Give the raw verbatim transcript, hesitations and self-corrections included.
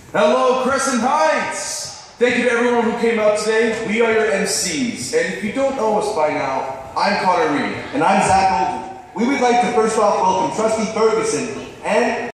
Hello, Crescent Heights! Thank you to everyone who came out today. We are your M Cs. And if you don't know us by now, I'm Connor Reed. And I'm Zach Olden. We would like to first off welcome Trustee Ferguson and